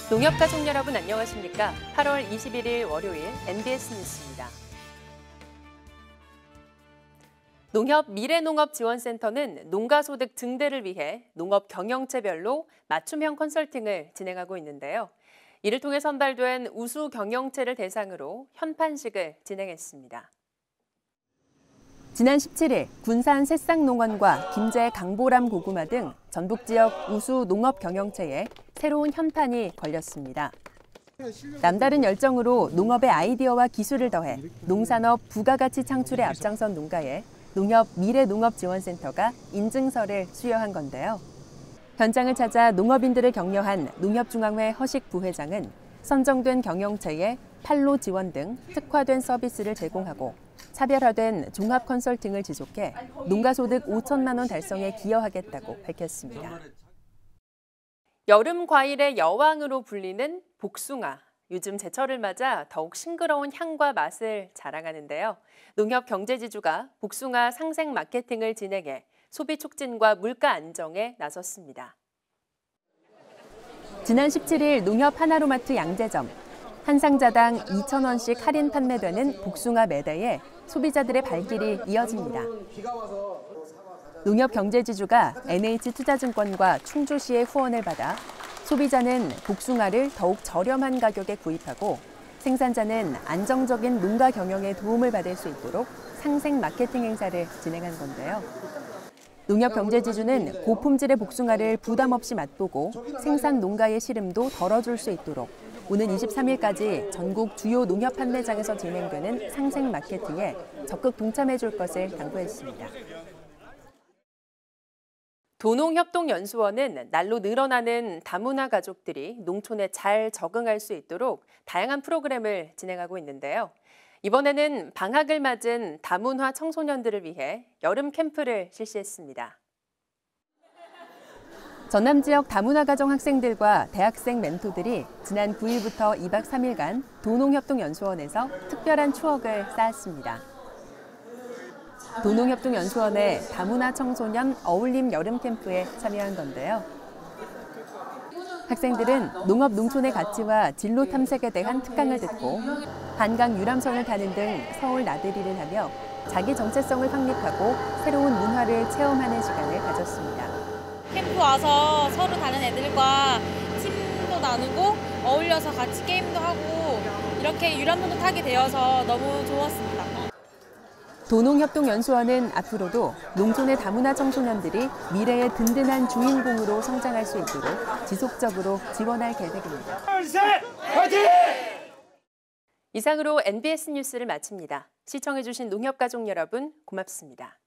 농협가족 여러분 안녕하십니까? 8월 21일 월요일 MBS 뉴스입니다. 농협 미래농업지원센터는 농가소득 증대를 위해 농업 경영체별로 맞춤형 컨설팅을 진행하고 있는데요. 이를 통해 선발된 우수 경영체를 대상으로 현판식을 진행했습니다. 지난 17일 군산 새싹농원과 김제 강보람 고구마 등 전북 지역 우수 농업 경영체에 새로운 현판이 걸렸습니다. 남다른 열정으로 농업의 아이디어와 기술을 더해 농산업 부가가치 창출에 앞장선 농가에 농협 미래농업지원센터가 인증서를 수여한 건데요. 현장을 찾아 농업인들을 격려한 농협중앙회 허식 부회장은 선정된 경영체에 판로 지원 등 특화된 서비스를 제공하고 차별화된 종합 컨설팅을 지속해 농가소득 5천만 원 달성에 기여하겠다고 밝혔습니다. 여름 과일의 여왕으로 불리는 복숭아. 요즘 제철을 맞아 더욱 싱그러운 향과 맛을 자랑하는데요. 농협 경제지주가 복숭아 상생 마케팅을 진행해 소비 촉진과 물가 안정에 나섰습니다. 지난 17일 농협 하나로마트 양재점. 한 상자당 2,000원씩 할인 판매되는 복숭아 매대에 소비자들의 발길이 이어집니다. 농협 경제지주가 NH투자증권과 충주시의 후원을 받아 소비자는 복숭아를 더욱 저렴한 가격에 구입하고 생산자는 안정적인 농가 경영에 도움을 받을 수 있도록 상생 마케팅 행사를 진행한 건데요. 농협 경제지주는 고품질의 복숭아를 부담 없이 맛보고 생산 농가의 시름도 덜어줄 수 있도록 오는 23일까지 전국 주요 농협 판매장에서 진행되는 상생 마케팅에 적극 동참해줄 것을 당부했습니다. 도농협동연수원은 날로 늘어나는 다문화 가족들이 농촌에 잘 적응할 수 있도록 다양한 프로그램을 진행하고 있는데요. 이번에는 방학을 맞은 다문화 청소년들을 위해 여름 캠프를 실시했습니다. 전남 지역 다문화 가정 학생들과 대학생 멘토들이 지난 9일부터 2박 3일간 도농협동연수원에서 특별한 추억을 쌓았습니다. 도농협동연수원의 다문화 청소년 어울림 여름 캠프에 참여한 건데요. 학생들은 농업 농촌의 가치와 진로 탐색에 대한 특강을 듣고 한강 유람선을 타는 등 서울 나들이를 하며 자기 정체성을 확립하고 새로운 문화를 체험하는 시간을 가졌습니다. 캠프 와서 서로 다른 애들과 팀도 나누고 어울려서 같이 게임도 하고 이렇게 유람선도 타게 되어서 너무 좋았습니다. 도농협동연수원은 앞으로도 농촌의 다문화 청소년들이 미래의 든든한 주인공으로 성장할 수 있도록 지속적으로 지원할 계획입니다. 화이팅! 이상으로 MBS 뉴스를 마칩니다. 시청해주신 농협가족 여러분 고맙습니다.